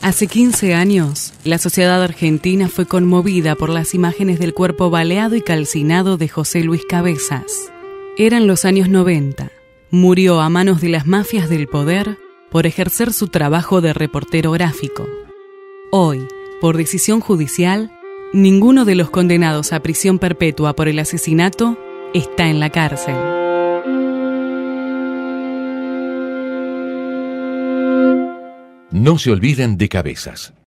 Hace 15 años, la sociedad argentina fue conmovida por las imágenes del cuerpo baleado y calcinado de José Luis Cabezas. Eran los años 90. Murió a manos de las mafias del poder por ejercer su trabajo de reportero gráfico. Hoy, por decisión judicial, ninguno de los condenados a prisión perpetua por el asesinato está en la cárcel. No se olviden de Cabezas.